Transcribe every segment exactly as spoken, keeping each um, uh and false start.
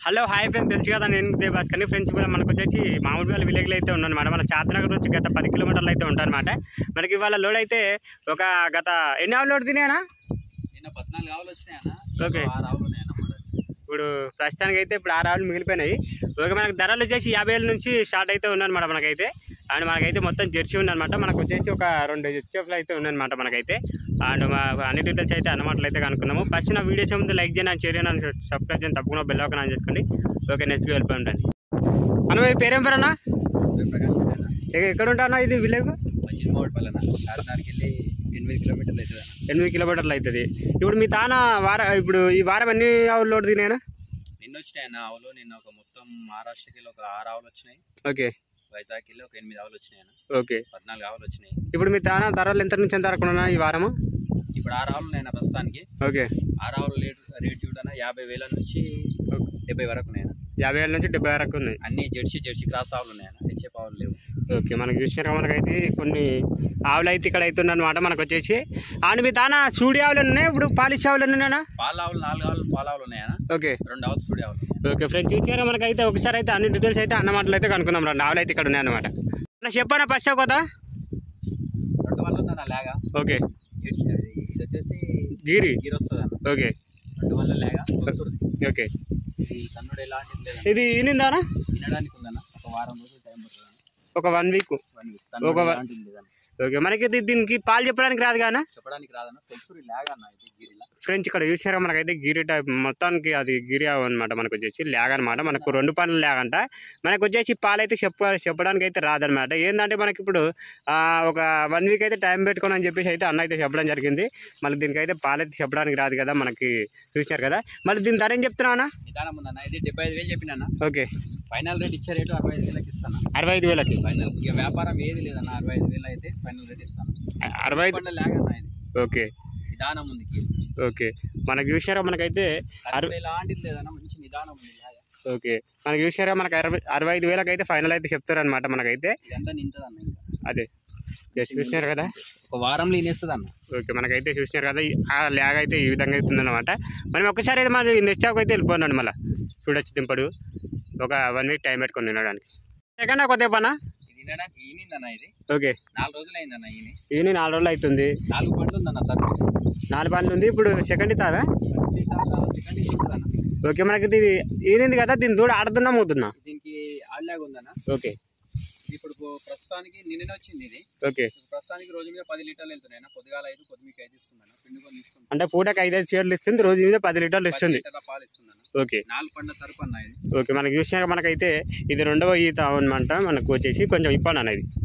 Hello hi friends, తెలుసు కదా నేను దేవాస్ కానీ ఫ్రెండ్స్ కూడా మనకు వచ్చేసి మామిడిపల్లి విలేజ్లో అయితే ఉన్నానమాట. మన చాతనగర్ నుంచి గత పది కిలోమీటర్లు అయితే ఉంటారనమాట. మనకి ఇవాళ లోడ్ అయితే ఒక గత ఎన్ని ఆవులు లోడ్ తినాయనా? పద్నాలుగు ఆవులు వచ్చినాయన్నా. ఓకే, ఇప్పుడు ప్రస్తుతానికి అయితే ఇప్పుడు ఆరు ఆవులు మిగిలిపోయినాయి. ఓకే, మనకు ధరలు వచ్చేసి యాభై వేల నుంచి స్టార్ట్ అయితే ఉన్నాయన్నమాట మనకైతే. అండ్ మనకైతే మొత్తం జెర్సీ ఉందన్నమాట. మనకు వచ్చేసి ఒక రెండు హెచ్ఎఫ్లు అయితే ఉన్నాయన్నమాట మనకైతే. అండ్ మా అన్ని డీటెయిల్స్ అయితే అన్నమాటలు అయితే కనుక్కున్నాము. ఫస్ట్ నా వీడియోస్ ముందు లైక్ చేయండి, షేర్ చేయండి, సబ్స్క్రైబ్ చేయండి, తప్పకుండా బెల్ ఐకాన్ ఆన్ చేసుకోండి. ఓకే, నెక్స్ట్ వెళ్ళిపోయిందండి. అన్న మీ పేరేం పేరు అన్న? ఎక్కడ ఉంటానా? ఇది విలేజ్ ఎనిమిది కిలోమీటర్లు అవుతుంది. ఎనిమిది కిలోమీటర్లు అవుతుంది. ఇప్పుడు మీ తాన వార ఇప్పుడు ఈ వారం ఎన్ని ఆవులు లోడ్ తినాయనా? నిన్న వచ్చినాయన్న ఆవులు. నిన్న ఒక మొత్తం మహారాష్ట్రకి ఒక ఆరు ఆవులు వచ్చినాయి. ఓకే, వైజాగ్ కి ఒక ఎనిమిది ఆవులు వచ్చినాయన్న. ఓకే, పద్నాలుగు ఆవులు వచ్చినాయి. ఇప్పుడు మీ తాన ధరలు ఎంత నుంచి ఎంత వరకు ఉన్నా ఈ వారము? ఇప్పుడు ఆరు ఆవులు నేను ప్రస్తుతానికి. ఓకే, ఆరు ఆవులు రేట్ రేట్ చూడన్నా యాభై వేల నుంచి డెబ్బై వరకు ఉన్నాయన్న. యాభై వేల నుంచి డెబ్బై వరకు ఉన్నాయి. అన్ని జెర్సీ జెర్సీ క్రాస్ ఆవులు ఉన్నాయన్న, హెచ్ఎఫ్ ఆవులు లేవు. ఓకే, మనకు చూసినాక మనకైతే కొన్ని ఆవులు అయితే ఇక్కడ అవుతుంది అనమాట. మనకు వచ్చేసి ఆమె మీ తాన సూడి ఆవులు ఉన్నాయి, ఇప్పుడు పాలిచ్చే ఆవులు ఉన్నాయన్నా? పాల ఆవులు నాలుగు ఆవులు పాల ఆవులు ఉన్నాయన్న. ఓకే, రెండు ఆవులు సూడి ఆవులు. ఓకే ఫ్రెండ్స్, చూసారా మనకైతే ఒకసారి అయితే అన్ని డీటెయిల్స్ అయితే అన్నమాటలు అయితే కనుక్కుందాం. రెండు ఆవులు అయితే ఇక్కడ ఉన్నాయి అనమాట. చెప్పనా ఫస్ట్ కదా? రెండు వల్ల ఉందన్న లేగా. ఓకే, ఇది వచ్చేసి గిరి గిరి వస్తుంది అన్న. ఓకే, రెండు వల్ల లేగా. ఓకే, ఈ కన్నుడు ఎలాంటిది లేదు. ఇది ఈనిందానా? తినడానికి ఉందన్న. ఒక వారం రోజులు టైం పడుతుంది. ఒక వన్ వీక్ వన్ వీక్ ఒక ఓకే, మనకి దీనికి పాలు చెప్పడానికి రాదు కానీ చెప్పడానికి రాదన్న. తెలుసు లేగా అన్న. ఇది గిరిలా ఫ్రెండ్స్ ఇక్కడ చూసారా మనకైతే గిరి టైప్ మొత్తానికి అది గిరి అనమాట. మనకు వచ్చేసి లేగ అనమాట. మనకు రెండు పనులు లేగంట. మనకు వచ్చేసి పాలు అయితే చెప్ప చెప్పడానికి అయితే రాదనమాట. ఏంటంటే మనకి ఇప్పుడు ఒక వన్ వీక్ అయితే టైం పెట్టుకోని అని చెప్పేసి అయితే అన్న అయితే చెప్పడం జరిగింది. మళ్ళీ దీనికైతే పాలు అయితే చెప్పడానికి రాదు కదా మనకి, చూసినారు కదా. మళ్ళీ దీని ధర ఏం చెప్తున్నా? నిదానం ఉందన్న. ఇది డెబ్బై ఐదు వేలు చెప్పినా. ఓకే, ఫైనల్ రేట్ ఇచ్చే రేటు అరవై ఐదు వేలకి ఇస్తాను. అరవై ఐదు వేలకి ఫైనల్. ఇక వ్యాపారం ఏది లేదన్న. అరవై ఐదు వేలు అయితే ఫైనల్ రేట్ ఇస్తాను. అరవై ఐదు లేగన్న. ఇది ఓకే, నిదానం ఉంది. ఓకే, మనకు చూసారా మనకైతే అరవై లాంటిది లేదన్న. మంచి నిదానం ఉంది. ఓకే, మనకు చూసారా మనకి అరవై అరవై ఐదు వేలకు అయితే ఫైనల్ అయితే చెప్తారనమాట మనకైతే. ఇదంతా నింతదన్న. అదే జస్ట్ చూసినారు కదా, ఒక వారంలో ఇనేస్తుంది అన్న. ఓకే, మనకైతే చూసినారు కదా ఆ ల్యాగ్ అయితే ఈ విధంగా అవుతుందన్నమాట. మనం ఒక్కసారి అయితే మరి నెక్స్ట్ స్టాక్ అయితే వెళ్ళిపోయినాడు. మళ్ళీ చూడొచ్చు దింపడు. ఒక వన్ వీక్ టైం పెట్టుకొని తినడానికి. సెకండ్ కొద్దిగా పనా తినడానికి ఈనిందన్న. ఇది ఓకే, నాలుగు రోజులు అయిందన్న. ఈయన ఈయన నాలుగు రోజులు అవుతుంది. నాలుగు పండ్లు ఉందన్న. నాలుగు పండ్లు ఉంది. ఇప్పుడు సెకండ్ ఇస్తాదా? సెకండ్ ఇస్తుందన్న. ఓకే, మనకి ఇది ఈనింది కదా, దీని దూడ ఆడుతున్నా అవుతున్నా? దీనికి ఆడలాగా ఉందన్న. ఓకే, ఇప్పుడు ప్రస్తుతానికి నిన్న వచ్చింది ఇది. ఓకే, ప్రస్తుతానికి రోజు మీద పది లీటర్లు వెళ్తున్నాయి. పొద్దుగాల ఐదు పొద్దుమికి ఐదు ఇస్తుందన్న. పిండుకొని ఇస్తుంది. అంటే పూటకి ఐదైదు చీరలు ఇస్తుంది, రోజు మీద పది లీటర్లు ఇస్తుంది. పాలు ఇస్తుందన్న. ఓకే, నాలుగు పండ్ల తరపు అన్న ఇది. ఓకే, మనకి చూసినాక మనకైతే ఇది రెండవ ఈత అనమాట. మనకు వచ్చేసి కొంచెం ఇప్పాను అన్న. ఇది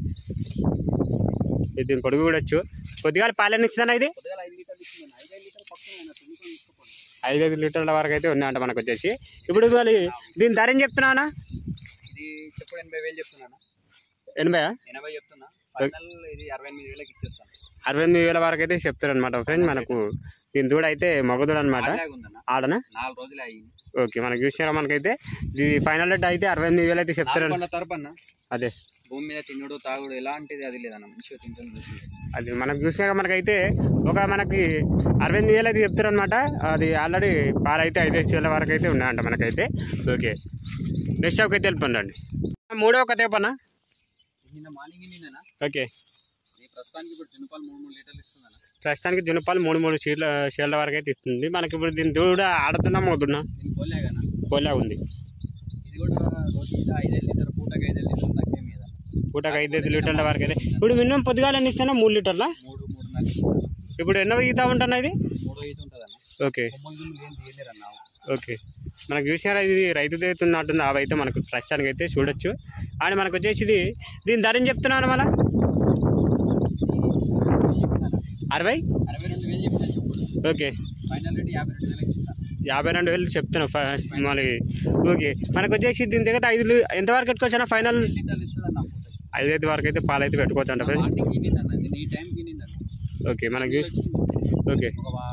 దీని పొడుగు కూడా వచ్చు. కొద్దిగా పాలన ఇస్తుందన్న. ఇది పొద్దుగాల ఐదు లీటర్లు ఇస్తుందన్న. ఐదైదు లీటర్లు పక్కన పిండుకొని ఇసుకోండి. ఐదైదు లీటర్ల వరకు అయితే ఉన్నాయంట మనకు వచ్చేసి. ఇప్పుడు మళ్ళీ దీని ధర ఏం చెప్తున్నా? ఇది చెప్పుడు ఎనభై వేలు చెప్తున్నాను. ఎనభై ఎనభై చెప్తున్నా. ఫైనల్ ఇది అరవై ఎనిమిది వేలకి ఇచ్చేస్తాను. అరవై ఎనిమిది వేల వరకు అయితే చెప్తారు అనమాట ఫ్రెండ్. మనకు దీని దూడ అయితే మగదూడ అనమాట. ఆడనా? నాలుగు రోజులు అయ్యింది. ఓకే, మనకు చూసినారా మనకైతే ఇది ఫైనల్ రేట్ అయితే అరవై ఎనిమిది వేలు అయితే చెప్తారు. తరపన్న అదే భూమి మీద తినడు తాగుడు ఎలాంటిది అది లేదన్న. మంచిగా తింటుంది. అది మనకు చూసినాక మనకైతే ఒక మనకి అరవై ఎనిమిది వేలు అయితే చెప్తారు అనమాట. అది ఆల్రెడీ పాలు అయితే ఐదేసి వేల వరకు అయితే ఉన్నాయంట మనకైతే. ఓకే, నెక్స్ట్ స్టాక్ అయితే వెళ్ళిపోండి. మూడో కథ చెప్పన్నా? నిన్న మార్నింగ్ నిన్న. ఓకే, ప్రస్తుతానికి ఇప్పుడు జునుపాలు మూడు మూడు లీటర్లు ఇస్తుందన్న. ప్రస్తుతానికి జునుపాలు మూడు మూడు చీరల చీరల వరకు అయితే ఇస్తుంది. మనకి ఇప్పుడు దీని దూడ ఆడుతున్నా మోతున్నా? కోలేగానా? కోలే ఉంది. ఇది కూడా రోజు మీద ఐదైదు లీటర్ పూటకి ఐదైదు లీటర్ తక్కువ మీద. పూటకి ఐదైదు లీటర్ల వరకు అయితే. ఇప్పుడు మినిమం పొద్దుగాల ఎన్ని ఇస్తానా? మూడు లీటర్ల మూడు మూడున్నర ఇస్తాను. ఇప్పుడు ఎన్నో ఈత ఉంటున్నా? ఇది మూడో ఈత ఉంటుందన్న. ఓకే, ఓకే, మనకు చూసారా ఇది రైతు దేతుంది అంటుంది. అవి అయితే మనకు ప్రస్తుతానికి అయితే చూడొచ్చు. అండ్ మనకు వచ్చేసి ఇది దీని ధర ఏం చెప్తున్నాను మళ్ళీ? అరవై అరవై రెండు వేలు చెప్పిన చెప్పుడు. ఓకే, ఫైనల్ రేట్ యాభై రెండు వేలకి ఇస్తాను. యాభై రెండు వేలు చెప్తున్నాను ఫస్ట్ మళ్ళీ. ఓకే, మనకు వచ్చేసి దీని దగ్గర ఐదు ఎంతవరకు పెట్టుకోవచ్చా ఫైనల్? లీటర్లు ఇస్తుందన్న. ఐదైదు వరకు అయితే పాలు అయితే పెట్టుకోవచ్చు అంట ఫ్రెండ్. ఈ టైంకి నిందన్న. ఓకే, మనకి ఓకే,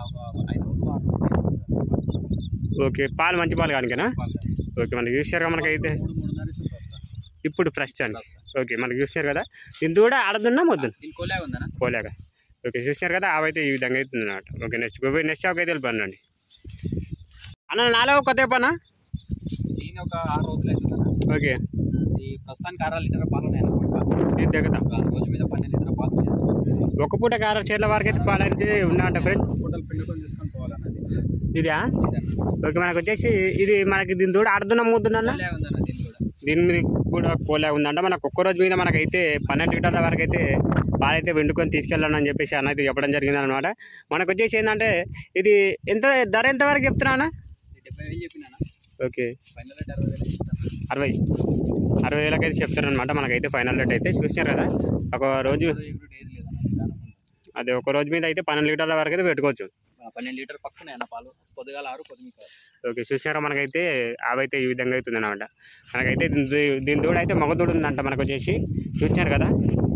ఓకే, పాలు మంచి పాలు కానికేనా? ఓకే, మనకి చూసారుగా మనకైతే ఇప్పుడు ప్రస్తుతానికి. ఓకే, మనకి చూసారు కదా దీని కూడా ఆడదున్నా మొద్దు కోలేగా. ఓకే, చూసారు కదా అవైతే ఈ విధంగా అవుతుంది అన్నమాట. ఓకే, నెక్స్ట్ నెక్స్ట్ షాక్ అయితే వెళ్ళిపోండి. అన్న నాలుగో కొత్త పనా? ఈ దిగి ఒక ఆరు రోజులు అవుతుందన్న. ఓకే ఈ ప్రస్తుతానికి ఆరు లీటర్ పాలు ఉన్నాయి అన్నమాట. దీని దగ్గర రోజు మీద పన్నెండు లీటర్ పాలు ఉన్నాయి. ఒక పూట కార చేట్ల వరకు అయితే పాలు అయితే ఉన్నాయంట ఫ్రెండ్స్. పూటలు పిండుకొని తీసుకొని పోవాలన్నది ఇదా ఇదన్న. ఓకే మనకు వచ్చేసి ఇది మనకి దీని తోడు ఆడుతున్నా ముద్దున్నా కోలే ఉందన్న దీన్ని కూడా. దీని మీద కూడా కోలే ఉందంట. మనకు ఒక్క రోజు మీద మనకైతే పన్నెండు లీటర్ల వరకు అయితే పాలైతే వెండుకొని తీసుకెళ్ళాలని అని చెప్పేసి అన్న అయితే చెప్పడం జరిగింది అనమాట. మనకు వచ్చేసి ఏంటంటే ఇది ఎంత ధర ఎంత వరకు చెప్తున్నా? డెబ్బై వేలు చెప్పినా. ఓకే ఫైనల్ రేట్ అరవై వేలు చెప్తాను. అరవై అరవై వేలకు అయితే చెప్తారు అనమాట. మనకైతే ఫైనల్ రేట్ అయితే చూసినారు కదా. ఒక రోజు ఏది లేదన్న. అదే ఒక రోజు మీద అయితే పన్నెండు లీటర్ల వరకు అయితే పెట్టుకోవచ్చు. పన్నెండు లీటర్ పక్కనే అన్న పాలు. పొద్దుగాల ఆరు పొద్దుమికి ఆరు. ఓకే చూసినారా మనకైతే అవైతే ఈ విధంగా అవుతుంది అనమాట. మనకైతే దీని దీని తోడు అయితే మగ తోడు ఉందంట మనకు వచ్చేసి చూసినారు కదా.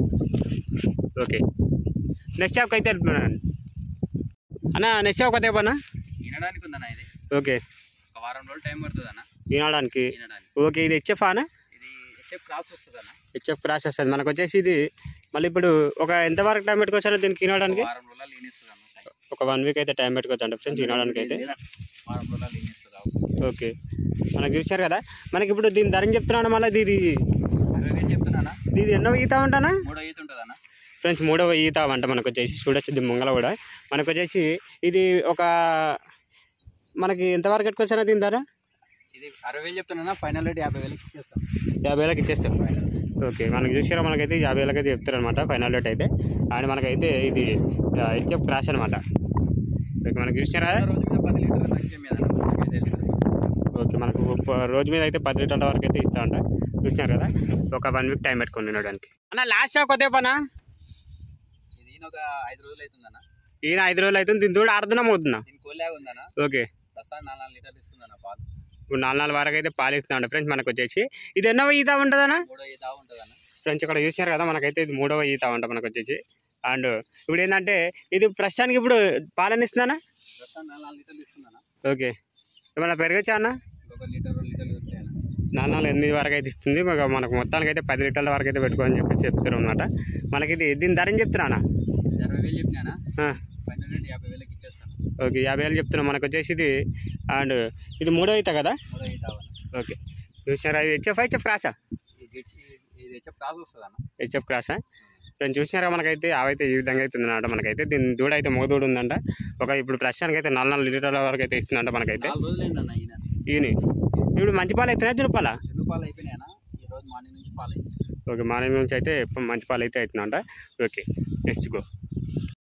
ఓకే నెక్స్ట్ షాప్కి అయితే వెళ్తున్నాను అన్న. నెక్స్ట్ షాప్ అయితే పన్నా వినడానికి ఉందన్న ఇది. ఓకే ఒక వారం రోజులు టైం పడుతుంది అన్న వినడానికి. వినడానికి. ఓకే ఇది హెచ్ఎఫ్ అన్న? ఇది హెచ్ఎఫ్ క్రాస్ వస్తుంది అన్న. హెచ్ఎఫ్ క్రాస్ వస్తుంది మనకు వచ్చేసి. ఇది మళ్ళీ ఇప్పుడు ఒక ఎంతవరకు టైం పెట్టుకోవచ్చు దీనికి వినడానికి? వారం రోజులు లీనిస్తుంది అన్న. ఒక వన్ వీక్ అయితే టైం పెట్టుకోవచ్చు అంట ఫ్రెండ్స్ వినడానికి అయితే. వారం రోజులు లీనిస్తుంది. ఓకే మనకు చూసారు కదా. మనకి ఇప్పుడు దీని ధరని చెప్తున్నాను మళ్ళీ. ఇది అరవై వేలు చెప్తున్నా. ఇది ఎన్నో ఈత ఉంటానా మూడో ఈత ఉంటుంది అన్న. ఫ్రెండ్స్ మూడవ ఈత అంట మనకు వచ్చేసి. చూడొచ్చు ఇది ముంగల కూడా మనకు వచ్చేసి. ఇది ఒక మనకి ఎంతవరకు పెట్టుకోవచ్చా దీని ధర? ఇది అరవై వేలు చెప్తున్నా. ఫైనల్ రేట్ యాభై వేలకి ఇచ్చేస్తాం. యాభై వేలకు ఇచ్చేస్తాం. ఓకే మనకు చూసారా మనకైతే యాభై వేలకు అయితే చెప్తారు అనమాట ఫైనల్ రేట్ అయితే. అండ్ మనకైతే ఇది హెచ్ఎఫ్ క్రాష్ అనమాట. ఓకే మనకు చూసారా రోజు మీద పది లీటర్ తగ్గే మీద ఓకే మనకు రోజు మీద అయితే పది లీటర్ల వరకు అయితే ఇస్తా ఉంటా. చూసినారు కదా. ఒక వన్ వీక్ టైం పెట్టుకొని తినడానికి అన్న. లాస్ట్ షాప్ కొద్దే పనా ఇది ఒక ఐదు రోజులు అవుతుందన్న. ఈయన ఐదు రోజులు అవుతుంది. దీని తోడు ఆడుతున్నా పోతున్నా. దీని కోలాగా ఉందన్న. ఓకే ప్రస్తుతం నాలుగు నాలుగు లీటర్లు ఇస్తుందన్న పాలు. ఇప్పుడు నాలుగు నాలుగు వరకు అయితే పాలు ఇస్తున్నా ఫ్రెండ్స్ మనకు వచ్చేసి. ఇది ఎన్నో ఈత ఉంటుందన్నా? మూడో ఈత ఉంటుందన్న. ఫ్రెండ్స్ ఇక్కడ చూసినారు కదా మనకైతే ఇది మూడవ ఈత ఉంట మనకు వచ్చేసి. అండ్ ఇప్పుడు ఏంటంటే ఇది ప్రస్తుతానికి ఇప్పుడు పాలని ఇస్తుందన్నా? ప్రస్తుతం నాలుగు నాలుగు లీటర్లు ఇస్తుందన్న. ఓకే ఏమన్నా పెరగచ్చా అన్న? ఒక లీటర్ రెండు లీటర్లు వస్తాయన్న. నాలుగు నాలుగు ఎనిమిది వరకు అయితే ఇస్తుంది. మనకు మొత్తానికి అయితే పది లీటర్ల వరకు అయితే పెట్టుకోని చెప్పేసి చెప్తారు అనమాట. మనకి ఇది దీని ధరని చెప్తున్నానా? అరవై వేలు చెప్పినా. ఫైనల్ రేట్ యాభై వేలకి ఇచ్చేస్తాను. ఓకే యాభై వేలు చెప్తున్నాం మనకు వచ్చేసి ఇది. అండ్ ఇది మూడో ఈత కదా. మూడో ఈత. ఓకే చూసినారా. ఇది హెచ్ఎఫ్ హెచ్ఎఫ్ క్రాసా? ఇది హెచ్ఎఫ్ క్రాస్ వస్తుంది అన్న. హెచ్ఎఫ్ క్రాసా? నేను చూసినారా మనకైతే అవైతే ఈ విధంగా అవుతుంది అన్నమాట. మనకైతే దీని దూడ అయితే మగ దూడ ఉందంట. ఒక ఇప్పుడు ప్రస్తుతానికి అయితే నాలుగు నాలుగు లీటర్ల వరకు అయితే ఇస్తుందంట మనకైతే. నాలుగు రోజులు అయిందన్న ఈయన. ఈయన ఇప్పుడు మంచి పాలు అవుతున్నాయి జున్ను పాలా? జున్ను పాలు అయిపోయినాయన్న. ఈ రోజు మార్నింగ్ నుంచి పాలు అయిపోయి. ఓకే మార్నింగ్ నుంచి అయితే మంచి పాలు అయితే అవుతుందంట. Okay next go.